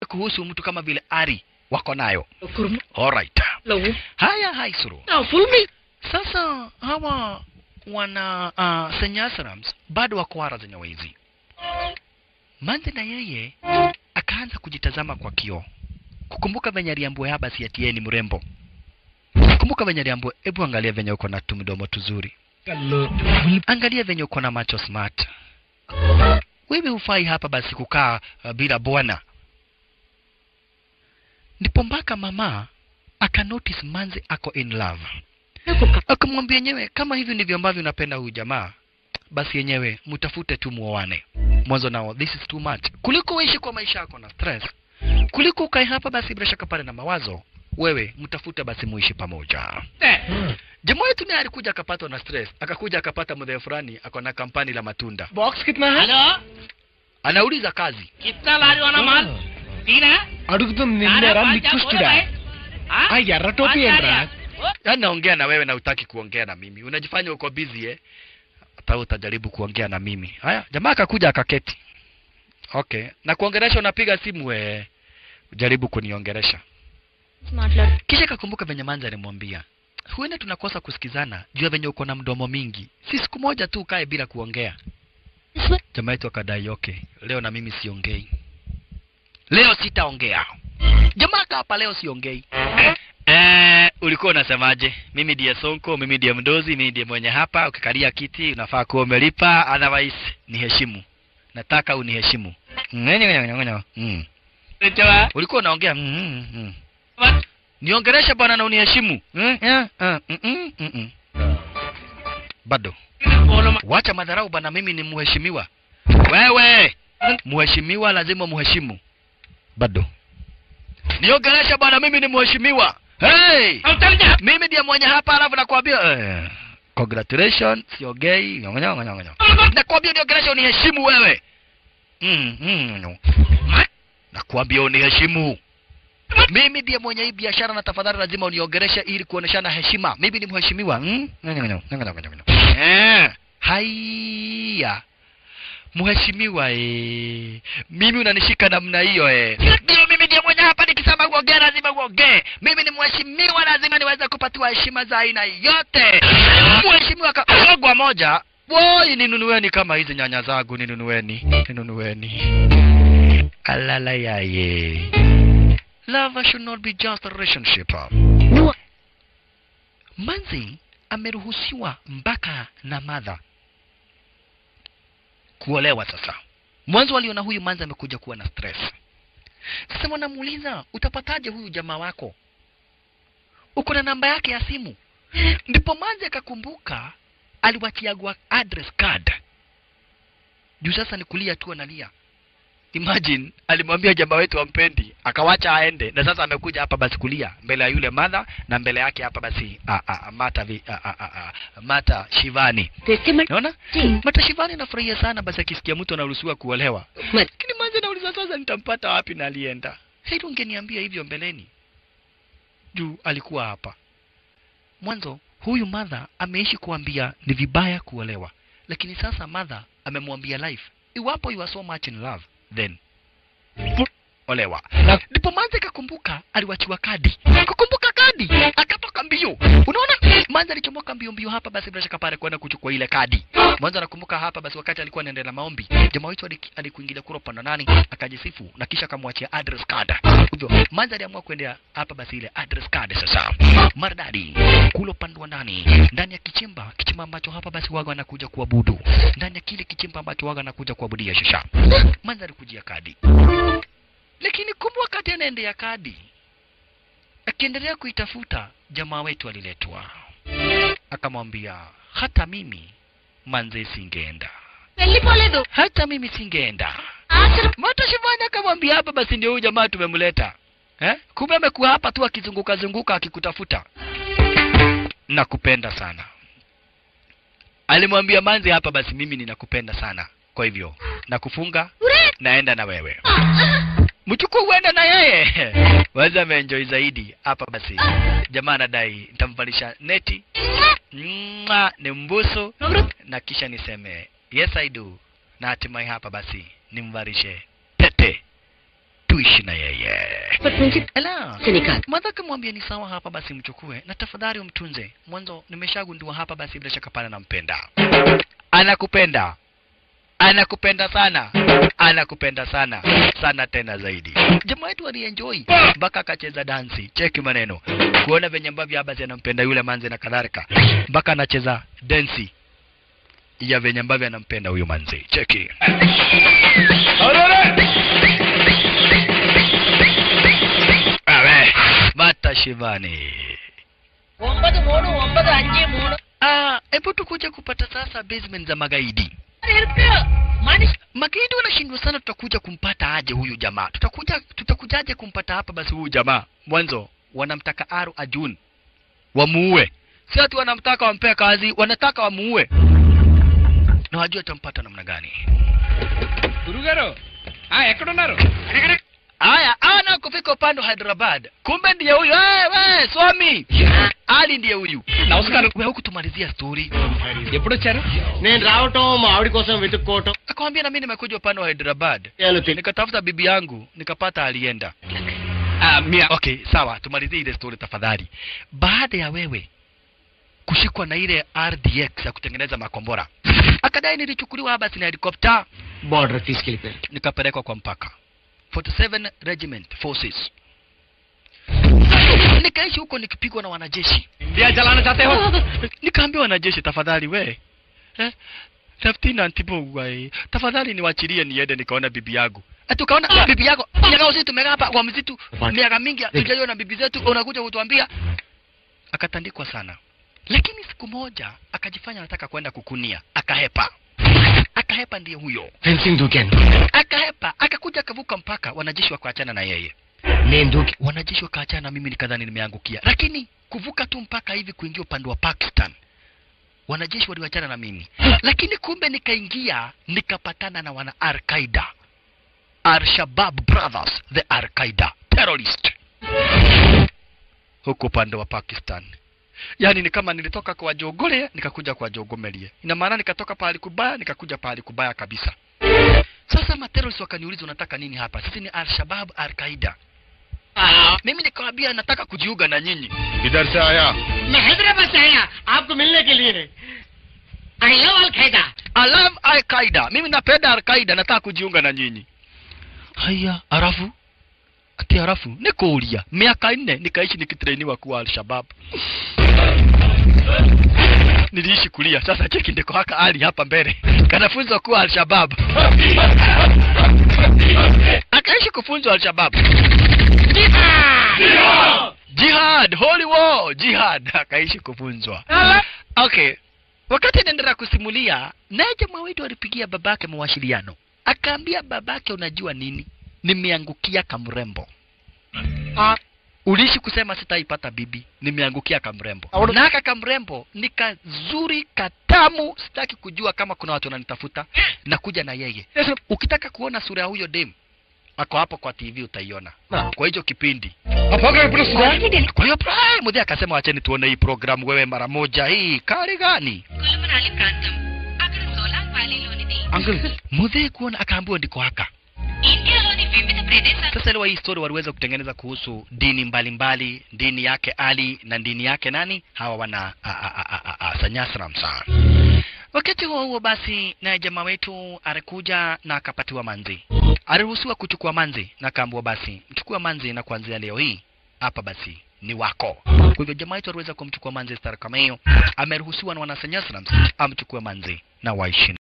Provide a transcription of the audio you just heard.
kuhusu mtu kama vile Ari wako nayo. Alright. Haya haisuru. Sasa hawa wana Senyasarams bado wako wara zenye wezi. Manze na yeye akaanza kujitazama kwa kioo. Kukumbuka venye aliambiwa haba si ati yeye ni mrembo. Kumbuka venye aliambiwa, hebu angalia venye uko na tumidomo tuzuri. Angalia venye uko na macho smart. Wewe hufai hapa basi kukaa bila bwana. Ndipo mpaka mama aka notice manze ako in love. Akamwambia yenyewe, kama hivi ndivyo ambavyo unapenda huyu jamaa, basi yenyewe mtafute tu muoane. Mwanzo nao this is too much. Kuliko uishi kwa maisha yako na stress, kuliko ukae hapa basi bila shaka pale na mawazo, wewe mtafute basi muishi pamoja. Jamaa yetu naye alikuja akapatwa na stress, akakuja akapata mdhe fulani ako na kampani la matunda. Box kitna hai? Hello? Anauliza kazi. Kitna lari wana mal? Tina? Adugudum ninera likustida. Aya ratopi endra. Naongea na wewe na utaki kuongea na mimi. Unajifanya uko busy hata utajaribu kuongea na mimi. Haya, jamaa akakuja akaketi. Okay, na kuongelesha unapiga simu ujaribu kuniongelesha. Kisha kakumbuka venye manza alimwambia, huenda tunakosa kusikizana juu ya venye uko na mdomo mingi. Si siku moja tu kae bila kuongea. Jamaa yetu akadai okay, leo na mimi siongei. Leo sitaongea. Jamaa hapa leo siongei. Ulikuwa unasemaje? Mimi ndiye Sonko, mimi ndiye mdozi, mimi ndiye mwenye hapa, ukikalia kiti unafaa kuwa umelipa, otherwise niheshimu. Nataka uniheshimu. Ulikuwa unaongea niongelesha bwana na uniheshimu. Bado. Wacha madharau bwana, mimi ni mheshimiwa. Wewe, mheshimiwa lazima muheshimu. Bado. Niongelesha bwana, mimi ni mheshimiwa. Hey! Mimi ndiye mwenye hapa alafu nakwambia congratulations, siongei. Nakwambia niongelesha uniheshimu wewe. Nakwambia uniheshimu. Mimi ndiye mwenye hii biashara na tafadhali lazima uniongelesha ili kuoneshana heshima. Mimi ni mheshimiwa. Haya. Mheshimiwa mimi unanishika namna hiyo Ndio mimi ndiye mwenye hapa nikisema uongee lazima uongee. Mimi ni mheshimiwa lazima niweze kupatiwa heshima za aina yote. Mheshimiwa kagwa moja. Woi ninunueni kama hizi nyanya zangu ninunueni. Alala yaye. Love should not be just a relationship. Manzi ameruhusiwa mpaka na mother kuolewa sasa. Mwanzo waliona huyu manzi amekuja kuwa na stress. Sasa wanamuuliza, utapataje huyu jamaa wako? Uko na namba yake ya simu? Ndipo manzi akakumbuka aliwatiagwa address card. Juu sasa ni kulia tu analia. Imagine alimwambia jamaa wetu ampendi, akawacha aende, na sasa amekuja hapa basi kulia mbele ya yule mother na mbele yake hapa basi Mata Shivani. Unaona? Mata Shivani anafurahia sana basi akisikia mtu anaruhusiwa kuolewa. Lakini manzi nauliza sasa nitampata wapi na alienda? Heri ungeniambia hivyo mbeleni. Juu alikuwa hapa. Mwanzo huyu mother ameishi kuambia ni vibaya kuolewa. Lakini sasa mother amemwambia life, iwapo you are so much in love, then olewa. Ndipo manzi kakumbuka aliwachiwa kadi. Kukumbuka kadi, akatoka mbio. Unaona? Manzi alichomoka mbio hapa basi bila shaka pale kwenda kuchukua ile kadi. Manzi anakumbuka hapa basi wakati alikuwa anaendelea maombi. Jamaa wetu alikuingilia kura panda nani, akajisifu na kisha akamwachia address card. Hivyo manzi aliamua kwenda hapa basi ile address card sasa. Maridadi kulo pandwa ndani ya kichimba ambacho hapa basi waga anakuja kuabudu. Ndani ya kile kichimba ambacho waga anakuja kuabudia shisha. Manzi alikujia kadi. Lakini kumbe wakati anaendea kadi, akiendelea kuitafuta, jamaa wetu aliletwa. Akamwambia, hata mimi manze singeenda. Hata mimi singeenda. Mata Shivani akamwambia, hapa basi ndio huyu jamaa tumemleta. Kumbe amekuwa hapa tu akizunguka akikutafuta. Nakupenda sana. Alimwambia manze, hapa basi mimi ninakupenda sana. Kwa hivyo, nakufunga, naenda na wewe. Mchukue uende na yeye. Waza ameenjoy zaidi hapa basi. Jamaa anadai nitamvalisha neti. Ni mbuso na kisha niseme yes I do. Na hatimaye hapa basi nimvalishe pete. tuishi na yeye. Ela, madhaka mwambie ni sawa hapa basi mchukue na tafadhali umtunze. Mwanzo nimeshagundua hapa basi bila shaka pana nampenda. Anakupenda. Anakupenda sana. Anakupenda sana. Sana tena zaidi. Jamaa wetu alienjoy mpaka akacheza dansi. Cheki maneno. Kuona venye ambavyo hapa anampenda yule manze na kadhalika. Mpaka anacheza dansi ya venye ambavyo anampenda huyo manze. Cheki. Awe, Mata Shivani. 9-3-5-3 Epo tukuja kupata sasa basement za magaidi. Magaidi wanashindwa sana, tutakuja kumpata aje huyu jamaa? Tutakujaje kumpata hapa basi huyu jamaa? Mwanzo wanamtaka Aru Ajun wamuue. Si ati wanamtaka wampe kazi, wanataka wamuue. Na wajua tampata namna gani? Gurugaro. Ekkodunnaro? Aya, ana kufika upande Hyderabad. Kumbe ndiye huyu. Wewe, Swami. Ali ndiye huyu. Namaskaram. Wewe hukutumalizia story. Eppudu vacharu? నేను రావటం మా ఆవిడ కోసం వెతుక్కోవటం. Akamwambia na mimi nimekuja upande wa Hyderabad. Nikatafuta bibi yangu, nikapata alienda. Okay, sawa, tumalizie ile story tafadhali. Baada ya wewe kushikwa na ile RDX ya kutengeneza makombora, akadai nilichukuliwa basi na helicopter border తీసుకెళ్ళిపోయారు. nikapelekwa kwa mpaka 47 Regiment Forces. Nikaishi huko nikipigwa na wanajeshi. Ndia jalana chate ho? Nikaambia wanajeshi tafadhali Lieutenant Bogwai, tafadhali niwachilie niende nikaona bibi yangu. Tukaona bibi yako. Nyakao sisi tumekaa hapa kwa msitu miaka mingi hatujaona bibi zetu, unakuja kutuambia. Akatandikwa sana. Lakini siku moja akajifanya anataka kwenda kukunia, akahepa. Akahepa ndiye huyo. Fencing duken. Akahepa, akakuja akavuka mpaka, wanajeshi wakaachana na yeye. Nenduki. Wanajeshi wakaachana na mimi nikadhani nimeangukia. Lakini kuvuka tu mpaka hivi kuingia upande wa Pakistan, wanajeshi waliachana na mimi. Lakini kumbe nikaingia nikapatana na wana Al-Qaeda. Al-Shabaab Brothers, the Al-Qaeda terrorist. Huko upande wa Pakistan. Yani ni kama nilitoka kwa Jogole nikakuja kwa Jogomelie. Ina maana nikatoka pahali kubaya nikakuja pahali kubaya kabisa. Sasa materrorists wakaniuliza unataka nini hapa? Sisi ni Al-Shabaab Al-Qaeda. Mimi nikawaambia nataka kujiunga na nyinyi. Idhar se aya? मैं हैदराबाद से आया आपको मिलने के लिए. I love Al-Qaeda. I love Al-Qaeda. Mimi napenda Al-Qaeda, nataka kujiunga na nyinyi. Haya, arafu ati arafu nikuulia miaka 4 nikaishi nikitrainiwa kuwa Al-Shabaab. Niliishi kulia. Sasa cheki ndiko haka Ali hapa mbele. Kanafunzwa kuwa Al-Shabaab. Akaishi kufunzwa Al-Shabaab. Jihad, holy war, jihad. Akaishi kufunzwa. Okay. Wakati naendelea kusimulia, naye jamaa wetu alipigia babake mawasiliano. Akaambia babake unajua nini? Nimeangukia kamrembo. Ulishi kusema sitaipata bibi, nimeangukia kamrembo. Na aka kamrembo ni kazuri katamu, sitaki kujua kama kuna watu wananitafuta, nakuja na yeye. Ukitaka kuona sura ya huyo dem, ako hapo kwa TV utaiona. Kwa hiyo kipindi. Kwa hiyo Mudhi akasema wacheni tuone hii program wewe mara moja hii. Kari gani? Uncle, Mudhi kuona akaambiwa ndiko haka. Sasa leo hii story waliweza kutengeneza kuhusu dini mbalimbali, dini yake Ali na dini yake nani? Hawa wana Sanyasram sana. Wakati huo basi na jamaa wetu alikuja na akapatiwa manzi. Aliruhusiwa kuchukua manzi na akaambiwa basi mchukua manzi na kuanzia leo hii hapa basi ni wako. Kwa hivyo jamaa wetu aliweza kumchukua manzi star kama hiyo. Ameruhusiwa na wana Sanyasram amchukue manzi na waishi.